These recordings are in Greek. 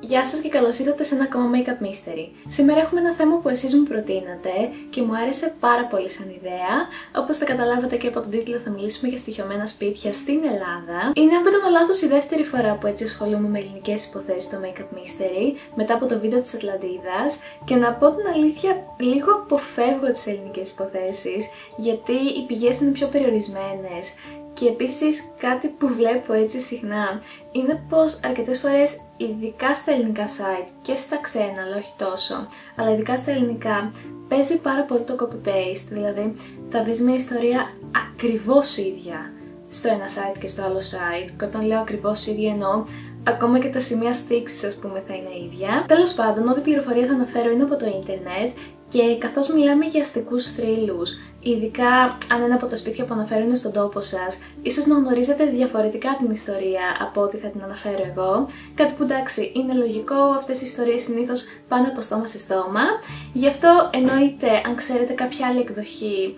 Γεια σας και καλώς ήρθατε σε ένα ακόμα Make-up Mystery. Σήμερα έχουμε ένα θέμα που εσείς μου προτείνατε και μου άρεσε πάρα πολύ σαν ιδέα. Όπως θα καταλάβατε και από τον τίτλο, θα μιλήσουμε για στοιχειωμένα σπίτια στην Ελλάδα. Είναι, αν δεν κάνω λάθος, η δεύτερη φορά που έτσι ασχολούμαι με ελληνικές υποθέσεις στο Make-up Mystery, μετά από το βίντεο της Ατλαντίδας. Και να πω την αλήθεια, λίγο αποφεύγω τις ελληνικές υποθέσεις, γιατί οι πηγές είναι πιο περιορισμένες. Και επίσης κάτι που βλέπω έτσι συχνά είναι πως αρκετές φορές, ειδικά στα ελληνικά site και στα ξένα, αλλά όχι τόσο, αλλά ειδικά στα ελληνικά, παίζει πάρα πολύ το copy-paste, δηλαδή θα βρεις μια ιστορία ακριβώς ίδια στο ένα site και στο άλλο site, και όταν λέω ακριβώς ίδια εννοώ ακόμα και τα σημεία στίξης, ας πούμε, θα είναι ίδια. Τέλος πάντων, ό,τι πληροφορία θα αναφέρω είναι από το ίντερνετ και καθώς μιλάμε για αστικούς θρύλους, ειδικά αν ένα από τα σπίτια που αναφέρω είναι στον τόπο σας, ίσως να γνωρίζετε διαφορετικά την ιστορία από ό,τι θα την αναφέρω εγώ. Κάτι που εντάξει είναι λογικό, αυτές οι ιστορίες συνήθως πάνε από στόμα σε στόμα. Γι' αυτό εννοείται, αν ξέρετε κάποια άλλη εκδοχή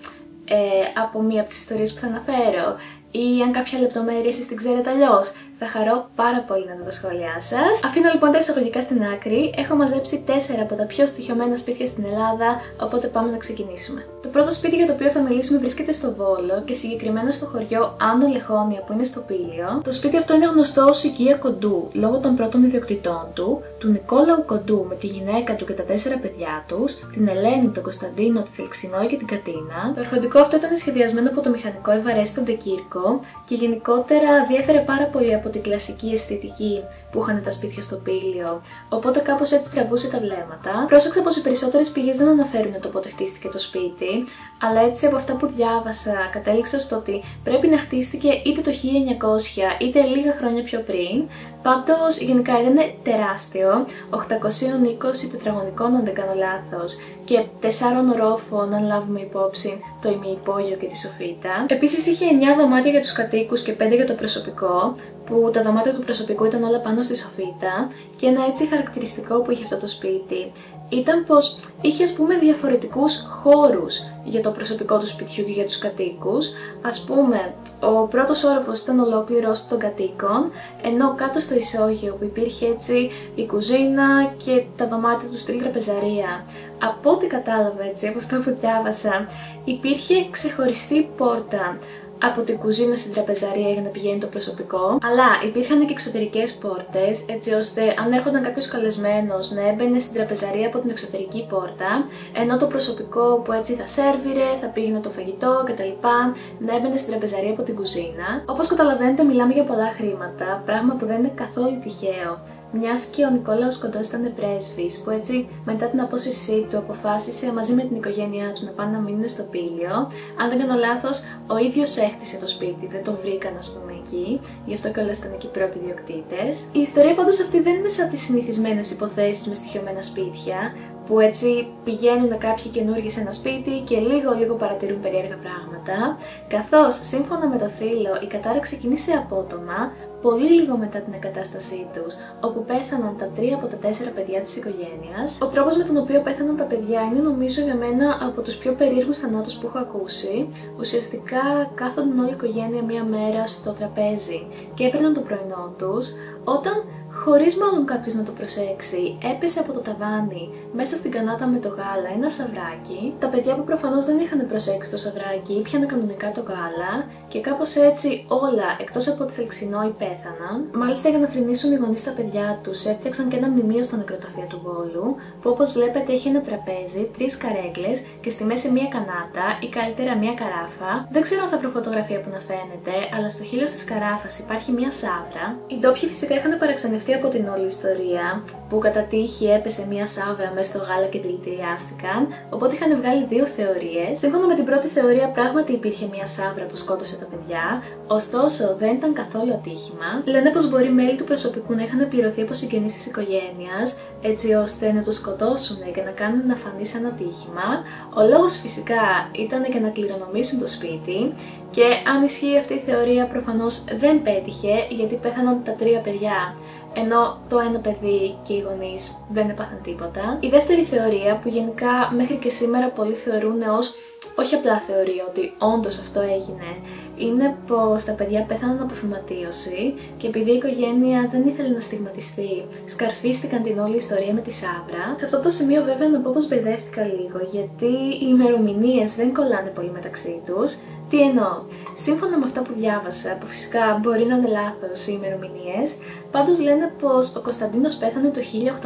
από μία από τις ιστορίες που θα αναφέρω, ή αν κάποια λεπτομέρεια εσείς την ξέρετε αλλιώς, θα χαρώ πάρα πολύ να δω τα σχόλιά σας. Αφήνω λοιπόν τα εισαγωγικά στην άκρη. Έχω μαζέψει 4 από τα πιο στοιχειωμένα σπίτια στην Ελλάδα, οπότε πάμε να ξεκινήσουμε. Το πρώτο σπίτι για το οποίο θα μιλήσουμε βρίσκεται στο Βόλο και συγκεκριμένα στο χωριό Άνω Λεχόνια που είναι στο Πήλιο. Το σπίτι αυτό είναι γνωστό ως οικία Κοντού λόγω των πρώτων ιδιοκτητών του Νικόλαου Κοντού με τη γυναίκα του και τα 4 παιδιά τους, την Ελένη, τον Κωνσταντίνο, τη Θελξινόη και την Κατίνα. Το αρχοντικό αυτό ήταν σχεδιασμένο από το μηχανικό Ευαρέστιο Ντεκίρκο και γενικότερα διέφερε πάρα πολύ από την κλασική αισθητική που είχαν τα σπίτια στο Πήλιο, οπότε κάπως έτσι τραβούσε τα βλέμματα. Πρόσεξα πως οι περισσότερες πηγές δεν αναφέρουν το πότε χτίστηκε το σπίτι, αλλά έτσι από αυτά που διάβασα κατέληξα στο ότι πρέπει να χτίστηκε είτε το 1900 είτε λίγα χρόνια πιο πριν. Πάντως γενικά ήταν τεράστιο, 820 τετραγωνικών αν δεν κάνω λάθος, και 4 ορόφων αν λάβουμε υπόψη το ημιυπόγειο και τη σοφίτα. Επίσης είχε 9 δωμάτια για τους κατοίκους και 5 για το προσωπικό, που τα δωμάτια του προσωπικού ήταν όλα πάνω στη σοφίτα, και ένα έτσι χαρακτηριστικό που είχε αυτό το σπίτι ήταν πως είχε, ας πούμε, διαφορετικούς χώρους για το προσωπικό του σπιτιού και για τους κατοίκους. Ας πούμε, ο πρώτος όροφος ήταν ολόκληρος των κατοίκων, ενώ κάτω στο ισόγειο που υπήρχε έτσι η κουζίνα και τα δωμάτια του στυλ τραπεζαρία. Από ό,τι κατάλαβα έτσι, από αυτό που διάβασα, υπήρχε ξεχωριστή πόρτα από την κουζίνα στην τραπεζαρία για να πηγαίνει το προσωπικό, αλλά υπήρχαν και εξωτερικές πόρτες, έτσι ώστε αν έρχονταν κάποιος καλεσμένος να έμπαινε στην τραπεζαρία από την εξωτερική πόρτα, ενώ το προσωπικό που έτσι θα σέρβιρε, θα πήγαινε το φαγητό κτλ. Να έμπαινε στην τραπεζαρία από την κουζίνα. Όπως καταλαβαίνετε, μιλάμε για πολλά χρήματα, πράγμα που δεν είναι καθόλου τυχαίο. Μιας και ο Νικόλαος Κοντός ήταν πρέσβης, που έτσι μετά την απόσυρσή του αποφάσισε μαζί με την οικογένειά του να πάνε να μείνουν στο Πήλιο. Αν δεν κάνω λάθος, ο ίδιος έχτισε το σπίτι, δεν το βρήκαν, ας πούμε, εκεί, γι' αυτό κιόλας ήταν εκεί οι πρώτοι ιδιοκτήτες. Η ιστορία πάντως αυτή δεν είναι σαν τις συνηθισμένες υποθέσεις με στοιχειωμένα σπίτια, που έτσι πηγαίνουν κάποιοι καινούργοι σε ένα σπίτι και λίγο παρατηρούν περίεργα πράγματα, καθώς σύμφωνα με το θρύλο η κατάρα ξεκίνησε απότομα, πολύ λίγο μετά την εγκατάστασή τους, όπου πέθαναν τα 3 από τα 4 παιδιά της οικογένειας. Ο τρόπος με τον οποίο πέθαναν τα παιδιά είναι, νομίζω, για μένα από τους πιο περίεργους θανάτους που έχω ακούσει. Ουσιαστικά κάθονταν όλη η οικογένεια μία μέρα στο τραπέζι και έπαιρναν το πρωινό τους, όταν, χωρίς μάλλον κάποιος να το προσέξει, έπεσε από το ταβάνι μέσα στην κανάτα με το γάλα ένα σαβράκι. Τα παιδιά, που προφανώς δεν είχαν προσέξει το σαβράκι, ήπιανε κανονικά το γάλα και κάπως έτσι όλα εκτός από τη Θελξινόη πέθαναν. Μάλιστα, για να θρηνήσουν οι γονείς τα παιδιά τους, έφτιαξαν και ένα μνημείο στο νεκροταφείο του Βόλου, που όπως βλέπετε έχει ένα τραπέζι, 3 καρέκλες και στη μέση μία κανάτα ή καλύτερα μία καράφα. Δεν ξέρω αν θα βρω φωτογραφία που να φαίνεται, αλλά στο χείλος της καράφας υπάρχει μία σάβρα. Οι ντόπιοι φυσικά είχαν παραξενευτεί από την όλη ιστορία, που κατά τύχη έπεσε μία σάβρα μέσα στο γάλα και δηλητηριάστηκαν, οπότε είχαν βγάλει 2 θεωρίες. Σύμφωνα με την πρώτη θεωρία, πράγματι υπήρχε μία σάβρα που σκότωσε τα παιδιά, ωστόσο δεν ήταν καθόλου ατύχημα. Λένε πως μπορεί μέλη του προσωπικού να είχαν πληρωθεί από συγγενείς της οικογένειας, έτσι ώστε να τους σκοτώσουν και να κάνουν να φανεί σαν ατύχημα. Ο λόγος φυσικά ήταν για να κληρονομήσουν το σπίτι, και αν ισχύει αυτή η θεωρία, προφανώς δεν πέτυχε, γιατί πέθαναν τα 3 παιδιά, ενώ το ένα παιδί και οι γονείς δεν έπαθαν τίποτα. Η δεύτερη θεωρία, που γενικά μέχρι και σήμερα πολλοί θεωρούν ως όχι απλά θεωρεί ότι όντως αυτό έγινε, είναι πως τα παιδιά πέθαναν από φυματίωση και επειδή η οικογένεια δεν ήθελε να στιγματιστεί, σκαρφίστηκαν την όλη ιστορία με τη Σάβρα. Σε αυτό το σημείο βέβαια να πω πως μπερδεύτηκα λίγο, γιατί οι ημερομηνίες δεν κολλάνε πολύ μεταξύ τους. Τι εννοώ? Σύμφωνα με αυτά που διάβασα, που φυσικά μπορεί να είναι λάθος οι ημερομηνίες, πάντως λένε πως ο Κωνσταντίνος πέθανε το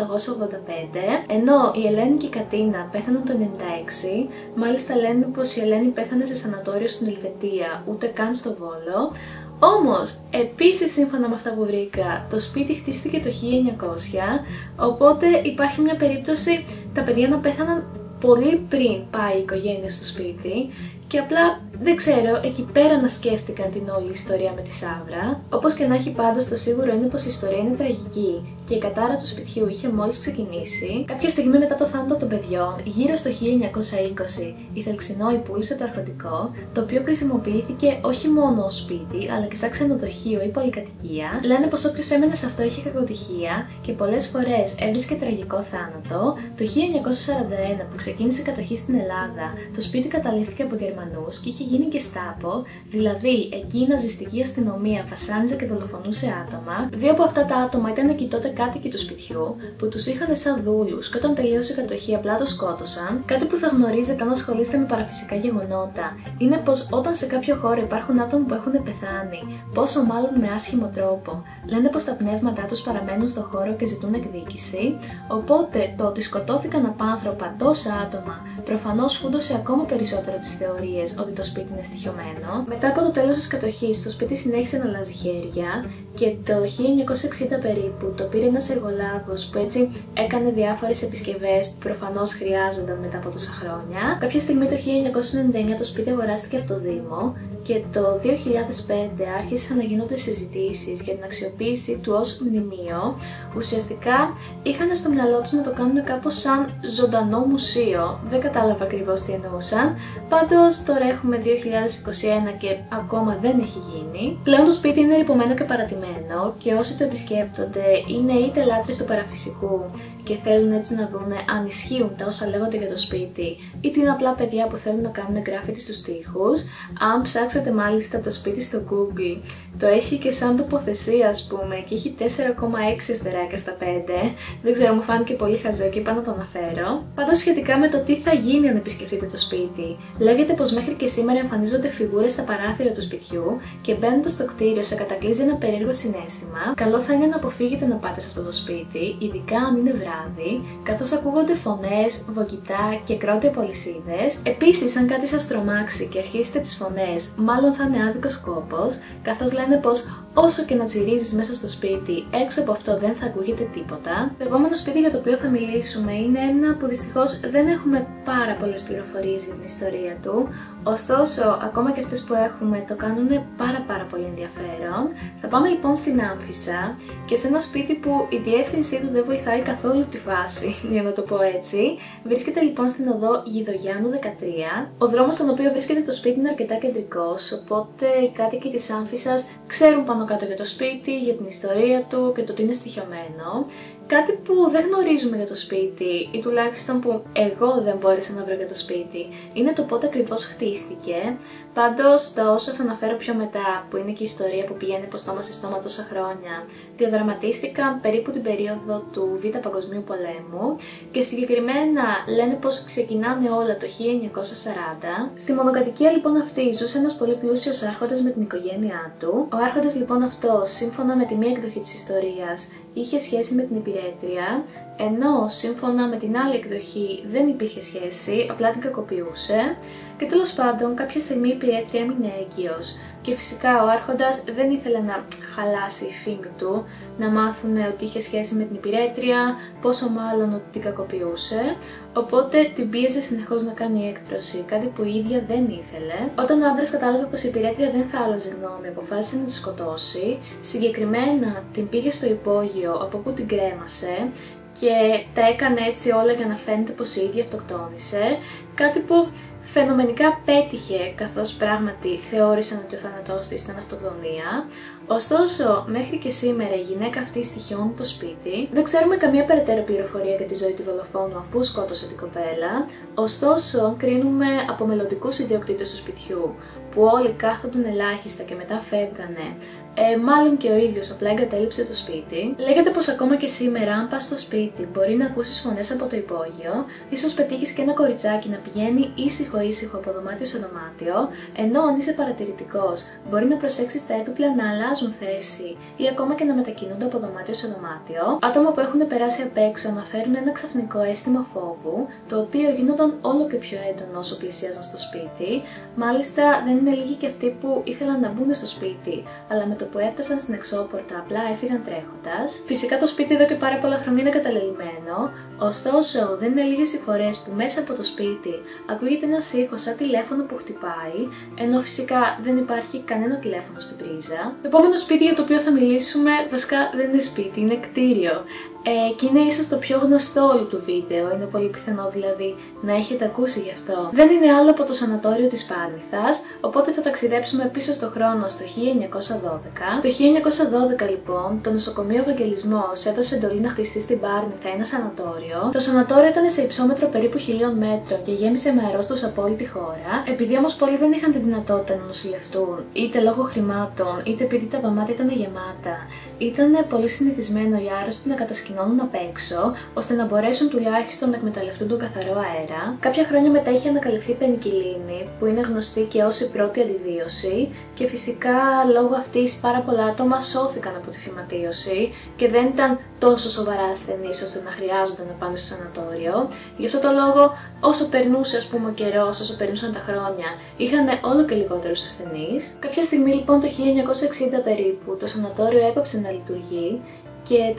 1885, ενώ η Ελένη και η Κατίνα πέθαναν το 96, μάλιστα λένε πως η Ελένη πέθανε σε σανατόριο στην Ελβετία, ούτε καν στο Βόλο. Όμως, επίσης σύμφωνα με αυτά που βρήκα, το σπίτι χτίστηκε το 1900, οπότε υπάρχει μια περίπτωση τα παιδιά να πέθαναν πολύ πριν πάει η οικογένεια στο σπίτι και απλά δεν ξέρω, εκεί πέρα να σκέφτηκαν την όλη ιστορία με τη Σάβρα. Όπως και να έχει, πάντως το σίγουρο είναι πως η ιστορία είναι τραγική και η κατάρα του σπιτιού είχε μόλις ξεκινήσει. Κάποια στιγμή μετά το θάνατο των παιδιών, γύρω στο 1920, η Θελξινόη πούλησε το αρχοντικό, το οποίο χρησιμοποιήθηκε όχι μόνο ως σπίτι, αλλά και σαν ξενοδοχείο ή πολυκατοικία. Λένε πως όποιος έμενε σε αυτό είχε κακοτυχία και πολλές φορές έβρισκε τραγικό θάνατο. Το 1941 που ξεκίνησε η κατοχή στην Ελλάδα, το σπίτι καταλήφθηκε από Γερμανούς και είχε γίνει και στάπο, δηλαδή εκεί η ναζιστική αστυνομία βασάνιζε και δολοφονούσε άτομα. Δύο από αυτά τα άτομα ήταν εκεί τότε κάτοικοι του σπιτιού, που τους είχαν σαν δούλους και όταν τελείωσε η κατοχή απλά το σκότωσαν. Κάτι που θα γνωρίζετε αν ασχολείστε με παραφυσικά γεγονότα είναι πως όταν σε κάποιο χώρο υπάρχουν άτομα που έχουν πεθάνει, πόσο μάλλον με άσχημο τρόπο, λένε πως τα πνεύματά τους παραμένουν στο χώρο και ζητούν εκδίκηση. Οπότε το ότι σκοτώθηκαν απάνθρωπα τόσα άτομα προφανώς φούντωσε ακόμα περισσότερο τις θεωρίες ότι το σπίτι είναι στοιχειωμένο. Μετά από το τέλος της κατοχής, το σπίτι συνέχισε να αλλάζει χέρια και το 1960 περίπου το πήρε ένας εργολάβος που έτσι έκανε διάφορες επισκευές που προφανώς χρειάζονταν μετά από τόσα χρόνια. Κάποια στιγμή το 1999 το σπίτι αγοράστηκε από το Δήμο και το 2005 άρχισαν να γίνονται συζητήσεις για την αξιοποίηση του ως μνημείο. Ουσιαστικά είχαν στο μυαλό τους να το κάνουν κάπως σαν ζωντανό μουσείο. Δεν κατάλαβα ακριβώς τι εννοούσαν. Πάντως τώρα έχουμε 2021 και ακόμα δεν έχει γίνει. Πλέον το σπίτι είναι ρυπωμένο και παρατημένο και όσοι το επισκέπτονται είναι είτε λάτρεις του παραφυσικού και θέλουν έτσι να δούνε αν ισχύουν τα όσα λέγονται για το σπίτι, είτε είναι απλά παιδιά που θέλουν να κάνουν γκράφιτι στους τοίχους. Αν ψάξετε μάλιστα το σπίτι στο Google, το έχει και σαν τοποθεσία ας πούμε και έχει 4,6 αστεράκια στα 5. Δεν ξέρω, μου φάνηκε πολύ χαζό και είπα να το αναφέρω. Πάντως σχετικά με το τι θα γίνει αν επισκεφτείτε το σπίτι, λέγεται πως μέχρι και σήμερα εμφανίζονται φιγούρες στα παράθυρα του σπιτιού και μπαίνοντας στο κτίριο σε κατακλείζει ένα περίεργο συναίσθημα. Καλό θα είναι να αποφύγετε να πάτε σε αυτό το σπίτι, ειδικά αν είναι βράδυ, καθώς ακούγονται φωνές, βογγητά και κρότοι από αλυσίδες. Επίσης, αν κάτι σας τρομάξει και αρχίσετε τις φωνές, μάλλον θα είναι άδικος κόπος, καθώς λένε πως όσο και να τσιρίζεις μέσα στο σπίτι, έξω από αυτό δεν θα ακούγεται τίποτα. Το επόμενο σπίτι για το οποίο θα μιλήσουμε είναι ένα που δυστυχώς δεν έχουμε πάρα πολλές πληροφορίες για την ιστορία του. Ωστόσο, ακόμα και αυτές που έχουμε το κάνουν πάρα πολύ ενδιαφέρον. Θα πάμε λοιπόν στην Άμφισσα και σε ένα σπίτι που η διεύθυνσή του δεν βοηθάει καθόλου τη φάση, για να το πω έτσι. Βρίσκεται λοιπόν στην οδό Γιδογιάννου 13. Ο δρόμος στον οποίο βρίσκεται το σπίτι είναι αρκετά κεντρικός, οπότε οι κάτοικοι της Άμφισσας ξέρουν πάνω κάτω για το σπίτι, για την ιστορία του και το ότι είναι στοιχειωμένο. Κάτι που δεν γνωρίζουμε για το σπίτι, ή τουλάχιστον που εγώ δεν μπόρεσα να βρω για το σπίτι, είναι το πότε ακριβώς χτίστηκε. Πάντως, τα όσα θα αναφέρω πιο μετά, που είναι και η ιστορία που πηγαίνει από στόμα σε στόμα τόσα χρόνια, διαδραματίστηκαν περίπου την περίοδο του Β' Παγκοσμίου Πολέμου και συγκεκριμένα λένε πως ξεκινάνε όλα το 1940. Στη μονοκατοικία λοιπόν αυτή ζούσε ένας πολύ πλούσιος άρχοντας με την οικογένειά του. Ο άρχοντας λοιπόν αυτός, σύμφωνα με τη μία εκδοχή της ιστορίας, είχε σχέση με την υπηρέτρια, ενώ σύμφωνα με την άλλη εκδοχή δεν υπήρχε σχέση, απλά την κακοποιούσε. Και τέλος πάντων, κάποια στιγμή η υπηρέτρια έμεινε έγκυος και φυσικά ο άρχοντας δεν ήθελε να χαλάσει η φήμη του, να μάθουν ότι είχε σχέση με την υπηρέτρια, πόσο μάλλον ότι την κακοποιούσε, οπότε την πίεζε συνεχώς να κάνει έκτρωση, κάτι που η ίδια δεν ήθελε. Όταν ο άντρας κατάλαβε πως η υπηρέτρια δεν θα άλλαζε γνώμη, αποφάσισε να τη σκοτώσει. Συγκεκριμένα την πήγε στο υπόγειο από όπου την κρέμασε και τα έκανε έτσι όλα για να φαίνεται πως η ίδια αυτοκτόνησε, κάτι που φαινομενικά πέτυχε, καθώς πράγματι θεώρησαν ότι ο θάνατός της ήταν αυτοκτονία. Ωστόσο, μέχρι και σήμερα η γυναίκα αυτή στοιχιώνει το σπίτι. Δεν ξέρουμε καμία περαιτέρω πληροφορία για τη ζωή του δολοφόνου αφού σκότωσε την κοπέλα. Ωστόσο, κρίνουμε από μελλοντικούς ιδιοκτήτες του σπιτιού που όλοι κάθονταν ελάχιστα και μετά φεύγανε. Μάλλον και ο ίδιος απλά εγκατέλειψε το σπίτι. Λέγεται πως ακόμα και σήμερα, αν πας στο σπίτι, μπορεί να ακούσεις φωνές από το υπόγειο, ίσως πετύχεις και ένα κοριτσάκι να πηγαίνει ήσυχο από δωμάτιο σε δωμάτιο, ενώ αν είσαι παρατηρητικός, μπορεί να προσέξεις τα έπιπλα να αλλάζουν θέση ή ακόμα και να μετακινούνται από δωμάτιο σε δωμάτιο. Άτομα που έχουν περάσει απ' έξω αναφέρουν ένα ξαφνικό αίσθημα φόβου, το οποίο γίνονταν όλο και πιο έντονο όσο πλησίαζαν στο σπίτι. Μάλιστα, δεν είναι λίγοι και αυτοί που ήθελαν να μπουν στο σπίτι, αλλά με το που έφτασαν στην εξώπορτα απλά έφυγαν τρέχοντας. Φυσικά το σπίτι εδώ και πάρα πολλά χρόνια είναι καταλελειμμένο, ωστόσο δεν είναι λίγες οι φορές που μέσα από το σπίτι ακούγεται ένας ήχος σαν τηλέφωνο που χτυπάει, ενώ φυσικά δεν υπάρχει κανένα τηλέφωνο στην πρίζα. Το επόμενο σπίτι για το οποίο θα μιλήσουμε βασικά δεν είναι σπίτι, είναι κτίριο. Και είναι ίσως το πιο γνωστό όλου του βίντεο, είναι πολύ πιθανό δηλαδή να έχετε ακούσει γι' αυτό. Δεν είναι άλλο από το σανατόριο της Πάρνηθας, οπότε θα ταξιδέψουμε πίσω στο χρόνο στο 1912. Το 1912 λοιπόν, το νοσοκομείο Ευαγγελισμός έδωσε εντολή να χτιστεί στην Πάρνηθα ένα σανατόριο. Το σανατόριο ήταν σε υψόμετρο περίπου 1000 μέτρων και γέμισε με αρρώστους από όλη τη χώρα. Επειδή όμως πολλοί δεν είχαν τη δυνατότητα να νοσηλευτούν, είτε λόγω χρημάτων, είτε επειδή τα δωμάτια ήταν γεμάτα, ήταν πολύ συνηθισμένο οι άρρωστοι να κατασκηνώνουν απ' έξω, ώστε να μπορέσουν τουλάχιστον να εκμεταλλευτούν τον καθαρό αέρα. Κάποια χρόνια μετά είχε ανακαλυφθεί η πενικυλίνη, που είναι γνωστή και ως η πρώτη αντιβίωση, και φυσικά λόγω αυτής πάρα πολλά άτομα σώθηκαν από τη φυματίωση και δεν ήταν τόσο σοβαρά ασθενείς ώστε να χρειάζονταν να πάνε στο σανατόριο. Γι' αυτό το λόγο, όσο περνούσε ο καιρός, όσο περνούσαν τα χρόνια, είχαν όλο και λιγότερους ασθενείς. Κάποια στιγμή λοιπόν το 1960 περίπου το σανατόριο έπαψε να λειτουργεί και το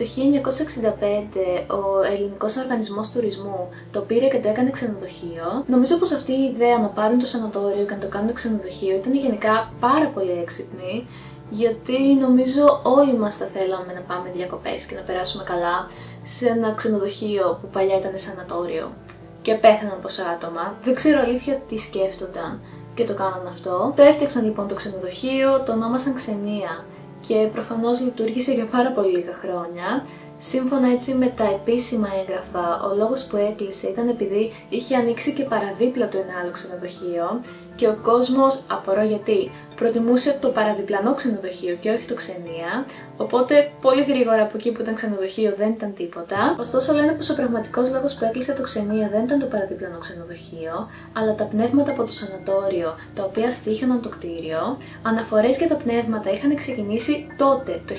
1965 ο Ελληνικός Οργανισμός Τουρισμού το πήρε και το έκανε ξενοδοχείο. Νομίζω πως αυτή η ιδέα να πάρουν το σανατόριο και να το κάνουν ξενοδοχείο ήταν γενικά πάρα πολύ έξυπνη, γιατί νομίζω όλοι μας θα θέλαμε να πάμε διακοπές και να περάσουμε καλά σε ένα ξενοδοχείο που παλιά ήταν σανατόριο και πέθαναν πόσα άτομα. Δεν ξέρω αλήθεια τι σκέφτονταν και το κάναν αυτό. Το έφτιαξαν λοιπόν το ξενοδοχείο, το ονόμασαν Ξενία και προφανώς λειτουργήσε για πάρα πολύ λίγα χρόνια. Σύμφωνα έτσι με τα επίσημα έγγραφα, ο λόγος που έκλεισε ήταν επειδή είχε ανοίξει και παραδίπλα του ένα άλλο ξενοδοχείο και ο κόσμος, απορώ γιατί, προτιμούσε το παραδιπλανό ξενοδοχείο και όχι το Ξενία, οπότε πολύ γρήγορα από εκεί που ήταν ξενοδοχείο δεν ήταν τίποτα. Ωστόσο λένε πως ο πραγματικός λόγος που έκλεισε το Ξενία δεν ήταν το παραδιπλανό ξενοδοχείο, αλλά τα πνεύματα από το σανατόριο, τα οποία στοίχωναν το κτίριο. Αναφορές για τα πνεύματα είχαν ξεκινήσει τότε, το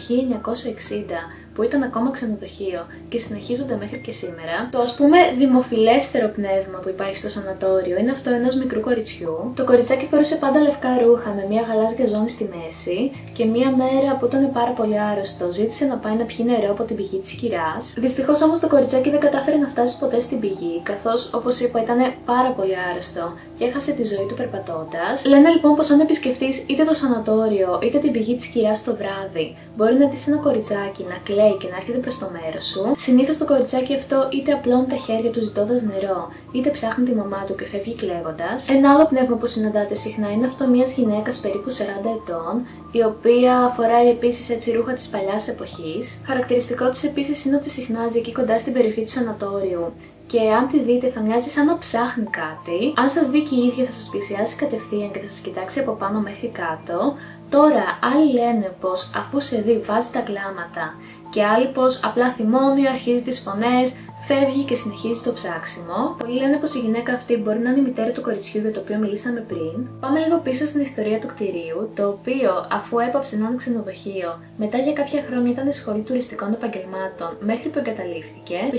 1960, που ήταν ακόμα ξενοδοχείο και συνεχίζονται μέχρι και σήμερα. Το ας πούμε δημοφιλέστερο πνεύμα που υπάρχει στο σανατόριο είναι αυτό ενός μικρού κοριτσιού. Το κοριτσάκι φορούσε πάντα λευκά ρούχα με μια γαλάζια ζώνη στη μέση και μία μέρα που ήταν πάρα πολύ άρρωστο ζήτησε να πάει να πιει νερό από την πηγή της κυράς. Δυστυχώς όμως το κοριτσάκι δεν κατάφερε να φτάσει ποτέ στην πηγή, καθώς όπως είπα ήταν πάρα πολύ άρρωστο και έχασε τη ζωή του περπατώντας. Λένε λοιπόν πως αν επισκεφτείς είτε το σανατόριο είτε την πηγή της κυράς το βράδυ, μπορεί να δεις ένα κοριτσάκι να κλαίει και να έρχεται προς το μέρος σου. Συνήθως το κοριτσάκι αυτό είτε απλώνει τα χέρια του ζητώντας νερό, είτε ψάχνει τη μαμά του και φεύγει κλαίγοντας. Ένα άλλο πνεύμα που συναντάτε συχνά είναι αυτό μιας γυναίκας περίπου 40 ετών, η οποία φοράει επίσης έτσι ρούχα της παλιάς εποχής. Χαρακτηριστικό της επίσης είναι ότι συχνάζει εκεί κοντά στην περιοχή του σανατόριου. Και αν τη δείτε θα μοιάζει σαν να ψάχνει κάτι. Αν σας δει και η ίδια θα σας πλησιάσει κατευθείαν και θα σας κοιτάξει από πάνω μέχρι κάτω. Τώρα άλλοι λένε πως αφού σε δει βάζει τα κλάματα και άλλοι πως απλά θυμώνει, αρχίζει τις φωνές, φεύγει και συνεχίζει το ψάξιμο. Πολλοί λένε πως η γυναίκα αυτή μπορεί να είναι η μητέρα του κοριτσιού για το οποίο μιλήσαμε πριν. Πάμε λίγο πίσω στην ιστορία του κτηρίου, το οποίο αφού έπαψε να είναι ξενοδοχείο, μετά για κάποια χρόνια ήταν σχολή τουριστικών επαγγελμάτων μέχρι που εγκαταλείφθηκε. Το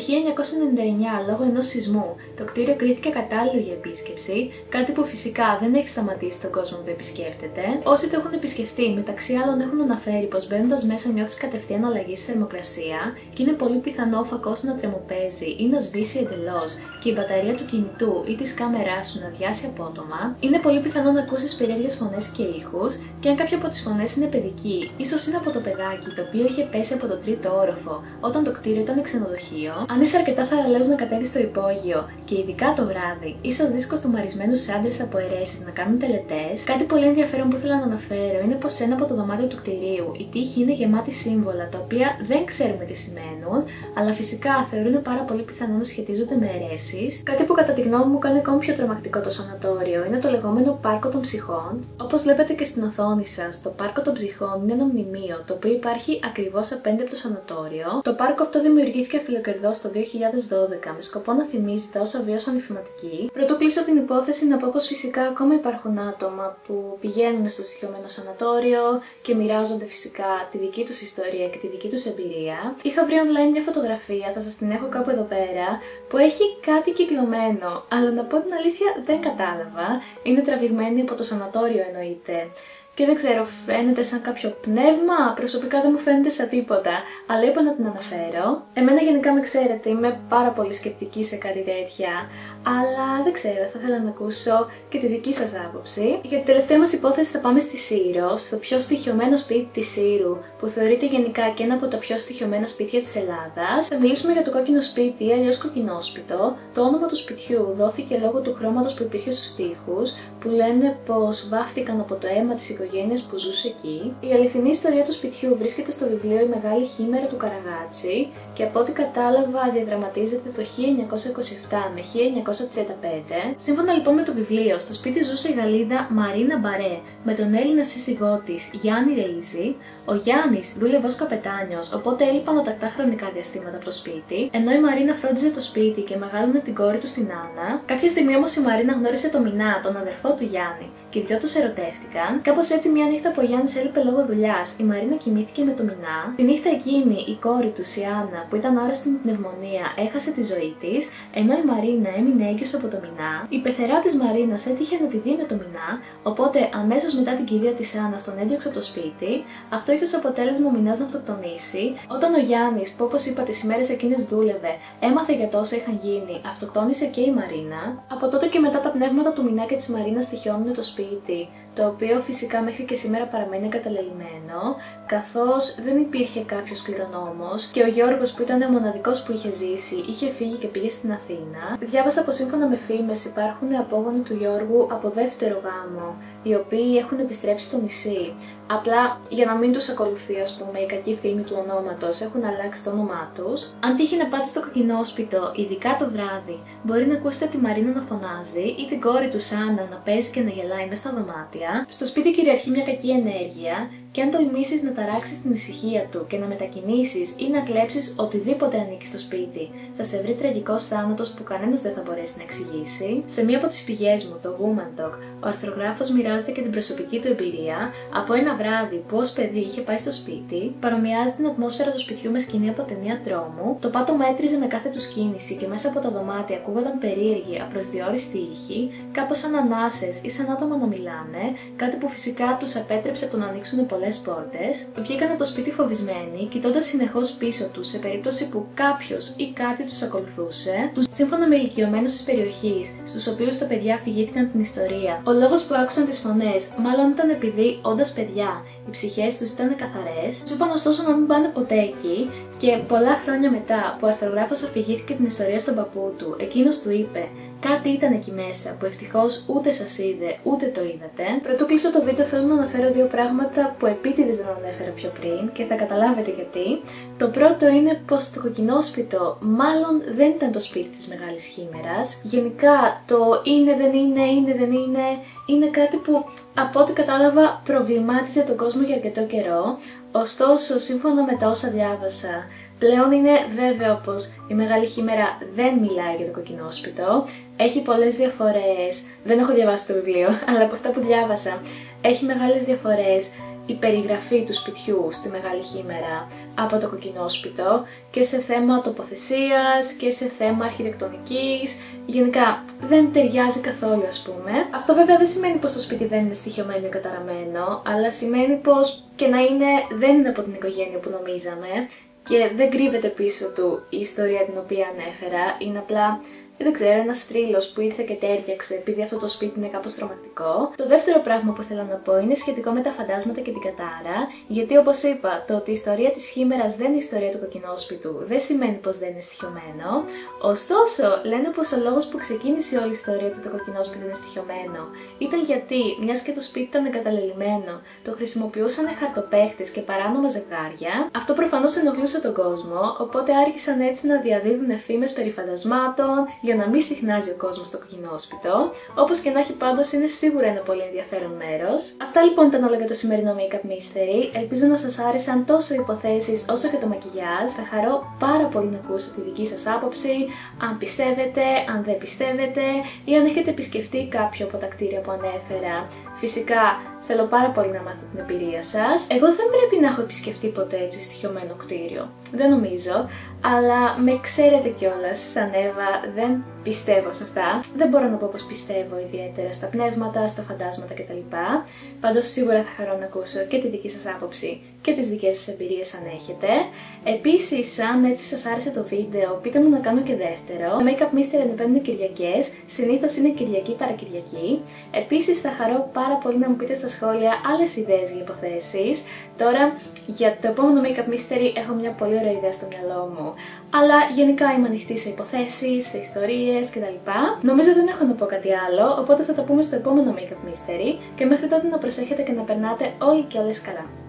1999, λόγω ενός σεισμού, το κτίριο κρίθηκε κατάλληλο για επίσκεψη, κάτι που φυσικά δεν έχει σταματήσει τον κόσμο που επισκέπτεται. Όσοι το έχουν επισκεφτεί, μεταξύ άλλων έχουν αναφέρει πως μπαίνοντας μέσα νιώθεις κατευθείαν αλλαγή στη θερμοκρασία και είναι πολύ πιθανό ο φακός να τρεμοπαίζει υπόθεση ή να σβήσει εντελώς και η μπαταρία του κινητού ή της κάμεράς σου να αδειάσει απότομα, είναι πολύ πιθανό να ακούσεις περίεργες φωνές και ήχους, και αν κάποια από τις φωνές είναι παιδική, ίσως είναι από το παιδάκι το οποίο είχε πέσει από το τρίτο όροφο όταν το κτίριο ήταν ξενοδοχείο. Αν είσαι αρκετά θαραλέος να κατέβεις στο υπόγειο και ειδικά το βράδυ, ίσως δεις κοστομαρισμένους άντρες από αιρέσεις να κάνουν τελετές. Κάτι πολύ ενδιαφέρον που ήθελα να αναφέρω είναι πως σε ένα από το δωμάτιο του κτηρίου η τύχη είναι γεμάτη σύμβολα τα οποία δεν ξέρουμε τι σημαίνουν, αλλά φυσικά θεωρούν πάρα πολύ πιθανό να σχετίζονται με αιρέσεις. Κάτι που κατά τη γνώμη μου κάνει ακόμη πιο τρομακτικό το σανατόριο είναι το λεγόμενο πάρκο των ψυχών. Όπως βλέπετε και στην οθόνη σας, το πάρκο των ψυχών είναι ένα μνημείο το οποίο υπάρχει ακριβώς απέναντι από το σανατόριο. Το πάρκο αυτό δημιουργήθηκε αφιλοκερδώς το 2012 με σκοπό να θυμίζει τα όσα βίωσαν οι φηματικοί. Πρωτού κλείσω την υπόθεση να πω πως φυσικά ακόμα υπάρχουν άτομα που πηγαίνουν στο στοιχειωμένο σανατόριο και μοιράζονται φυσικά τη δική τους ιστορία και τη δική τους εμπειρία. Είχα βρει online μια φωτογραφία, θα σας την έχω κάπου εδώ πέρα, που έχει κάτι κυκλωμένο, αλλά να πω την αλήθεια δεν κατάλαβα. Είναι τραβηγμένη από το σανατόριο εννοείται. Και δεν ξέρω, φαίνεται σαν κάποιο πνεύμα, προσωπικά δεν μου φαίνεται σαν τίποτα, αλλά είπα να την αναφέρω. Εμένα γενικά με ξέρετε, είμαι πάρα πολύ σκεπτική σε κάτι τέτοια, αλλά δεν ξέρω, θα ήθελα να ακούσω και τη δική σας άποψη. Για την τελευταία μας υπόθεση θα πάμε στη Σύρο, στο πιο στοιχειωμένο σπίτι της Σύρου, που θεωρείται γενικά και ένα από τα πιο στοιχειωμένα σπίτια της Ελλάδας. Θα μιλήσουμε για το κόκκινο σπίτι, αλλιώς κοκκινόσπιτο. Το όνομα του σπιτιού δόθηκε λόγω του χρώματος που υπήρχε στους τοίχους, που λένε πως βάφτηκαν από το αίμα της οικογένειας που ζούσε εκεί. Η αληθινή ιστορία του σπιτιού βρίσκεται στο βιβλίο «Η Μεγάλη Χήμερα» του Καραγάτσι και από ό,τι κατάλαβα διαδραματίζεται το 1927 με 1935. Σύμφωνα λοιπόν με το βιβλίο, στο σπίτι ζούσε η Γαλλίδα Μαρίνα Μπαρέ με τον Έλληνα σύζυγό της Γιάννη Ρεΐζη. Ο Γιάννης δούλευε ως καπετάνιος, οπότε έλειπαν ατακτά χρονικά διαστήματα από το σπίτι, ενώ η Μαρίνα φρόντιζε το σπίτι και μεγάλωνε την κόρη του στην Άννα. Κάποια στιγμή όμως η Μαρίνα γνώρισε τον Μινά, τον αδερφό του Γιάννη, και οι δυο τους ερωτεύτηκαν. Κάπως έτσι, μια νύχτα που ο Γιάννης έλειπε λόγω δουλειάς, η Μαρίνα κοιμήθηκε με τον Μινά. Τη νύχτα εκείνη η κόρη του, η Άννα, που ήταν άρρωστη με πνευμονία, έχασε τη ζωή της, ενώ η Μαρίνα έμεινε έγκυος από τον Μινά. Η πεθερά της Μαρίνας έτυχε να τη δει με τον Μινά, οπότε αμέσως μετά την κηδεία της Άννας τον έδιωξε από το σπίτι. Αυτό είχε ως αποτέλεσμα ο Μινάς να αυτοκτονήσει. Όταν ο Γιάννης, που όπως είπα τις ημέρες εκείνες δούλευε, έμαθε για τόσα είχαν γίνει, αυτοκτόνησε και η Μαρίνα. Από τότε και μετά τα πνεύματα του Μινά και της Μαρίνας στοιχιώνουν το σπίτι, το οποίο φυσικά μέχρι και σήμερα παραμένει εγκαταλελειμμένο, καθώς δεν υπήρχε κάποιος κληρονόμος και ο Γιώργος, που ήταν ο μοναδικός που είχε ζήσει, είχε φύγει και πήγε στην Αθήνα. Διάβασα πως σύμφωνα με φήμες υπάρχουν απόγονοι του Γιώργου από δεύτερο γάμο, οι οποίοι έχουν επιστρέψει στο νησί. Απλά για να μην τους ακολουθεί, ας πούμε, η κακή φήμη του ονόματος, έχουν αλλάξει το όνομά τους. Αν τύχει να πάτε στο κοκκινόσπιτο, ειδικά το βράδυ, μπορεί να ακούσετε τη Μαρίνα να φωνάζει ή την κόρη του Σάνα να παίζει και να γελάει μέσα στα δωμάτια. Στο σπίτι κυριαρχεί μια κακή ενέργεια. Και αν τολμήσεις να ταράξεις την ησυχία του και να μετακινήσεις ή να κλέψεις οτιδήποτε ανήκει στο σπίτι, θα σε βρει τραγικός θάνατος που κανένας δεν θα μπορέσει να εξηγήσει. Σε μία από τις πηγές μου, το Woman Talk, ο αρθρογράφος μοιράζεται και την προσωπική του εμπειρία από ένα βράδυ που ως παιδί είχε πάει στο σπίτι, παρομοιάζει την ατμόσφαιρα του σπιτιού με σκηνή από ταινία τρόμου, το πάτωμα έτριζε με κάθε του κίνηση και μέσα από τα δωμάτια ακούγονταν περίεργοι, απροσδιόριστοι ήχοι, κάπως σαν ανάσες ή σαν άτομα να μιλάνε, κάτι που φυσικά τους απέτρεψε το να ανοίξουν πολλές πόρτες. Βγήκαν από το σπίτι φοβισμένοι, κοιτώντας συνεχώς πίσω τους σε περίπτωση που κάποιος ή κάτι τους ακολουθούσε. Σύμφωνα με ηλικιωμένους της περιοχής, στους οποίους τα παιδιά αφηγήθηκαν την ιστορία, ο λόγος που άκουσαν τις φωνές μάλλον ήταν επειδή, όντας παιδιά, οι ψυχές τους ήταν καθαρές. Τους είπαν ωστόσο να μην πάνε ποτέ εκεί, και πολλά χρόνια μετά που ο αρθρογράφος αφηγήθηκε την ιστορία στον παππού του, εκείνος του είπε: «Κάτι ήταν εκεί μέσα που ευτυχώς ούτε σας είδε ούτε το είδατε». Πρωτού κλείσω το βίντεο, θέλω να αναφέρω δύο πράγματα που επίτηδες δεν ανέφερα πιο πριν και θα καταλάβετε γιατί. Το πρώτο είναι πως το κοκκινόσπιτο μάλλον δεν ήταν το σπίτι της Μεγάλης Χήμερας. Γενικά το είναι δεν είναι κάτι που από ό,τι κατάλαβα προβλημάτιζε τον κόσμο για αρκετό καιρό. Ωστόσο, σύμφωνα με τα όσα διάβασα, πλέον είναι βέβαιο πως η Μεγάλη Χήμερα δεν μιλάει για το κοκκινόσπιτο. Έχει πολλές διαφορές, δεν έχω διαβάσει το βιβλίο, αλλά από αυτά που διάβασα, έχει μεγάλες διαφορές η περιγραφή του σπιτιού στη Μεγάλη Χήμερα από το κοκκινόσπιτο και σε θέμα τοποθεσίας και σε θέμα αρχιτεκτονικής. Γενικά δεν ταιριάζει καθόλου, ας πούμε. Αυτό βέβαια δεν σημαίνει πως το σπίτι δεν είναι στοιχειωμένο ή καταραμένο, αλλά σημαίνει πως και να είναι, δεν είναι από την οικογένεια που νομίζαμε. και δεν κρύβεται πίσω του η ιστορία την οποία ανέφερα, είναι απλά, δεν ξέρω, ένας θρύλος που ήρθε και τέριαξε επειδή αυτό το σπίτι είναι κάπως τρομακτικό. Το δεύτερο πράγμα που θέλω να πω είναι σχετικό με τα φαντάσματα και την κατάρα, γιατί όπως είπα, το ότι η ιστορία της Χήμερας δεν είναι η ιστορία του κοκκινόσπιτου δεν σημαίνει πως δεν είναι στοιχειωμένο. Ωστόσο, λένε πως ο λόγος που ξεκίνησε όλη η ιστορία ότι το κοκκινόσπιτο είναι στοιχειωμένο ήταν γιατί, μιας και το σπίτι ήταν εγκαταλελειμμένο, το χρησιμοποιούσαν χαρτοπαίχτες και παράνομα ζευγάρια. Αυτό προφανώς ενοχλούσε τον κόσμο, οπότε άρχισαν έτσι να διαδίδουν φήμες περί φαντασμάτων, για να μην συχνάζει ο κόσμος στο κοκκινόσπιτο. Όπως και να έχει, πάντως είναι σίγουρα ένα πολύ ενδιαφέρον μέρος. Αυτά λοιπόν ήταν όλα για το σημερινό Make-up Mystery. Ελπίζω να σας άρεσαν τόσο οι υποθέσεις όσο και το μακιγιάζ. Θα χαρώ πάρα πολύ να ακούσω τη δική σας άποψη, αν πιστεύετε, αν δεν πιστεύετε ή αν έχετε επισκεφτεί κάποιο από τα κτίρια που ανέφερα. Φυσικά θέλω πάρα πολύ να μάθω την εμπειρία σας. Εγώ δεν πρέπει να έχω επισκεφτεί ποτέ έτσι στοιχειωμένο κτίριο. Δεν νομίζω, αλλά με ξέρετε κιόλας, σαν Εύα, δεν πιστεύω σε αυτά. Δεν μπορώ να πω πως πιστεύω ιδιαίτερα στα πνεύματα, στα φαντάσματα κτλ. Πάντως σίγουρα θα χαρώ να ακούσω και τη δική σας άποψη και τις δικές σας εμπειρίες αν έχετε. Επίσης, αν έτσι σας άρεσε το βίντεο, πείτε μου να κάνω και δεύτερο. Το Make-up Mystery ανεβαίνουν Κυριακές, συνήθως είναι Κυριακή παρακυριακή. Επίσης, θα χαρώ πάρα πολύ να μου πείτε στα σχόλια άλλες ιδέες για υποθέσεις. Τώρα, για το επόμενο Make-up Mystery έχω μια πολύ ωραία ιδέα στο μυαλό μου. Αλλά γενικά είμαι ανοιχτή σε υποθέσεις, σε ιστορίες κτλ. Νομίζω δεν έχω να πω κάτι άλλο, οπότε θα τα πούμε στο επόμενο Make-up Mystery και μέχρι τότε να προσέχετε και να περνάτε όλοι και όλες καλά.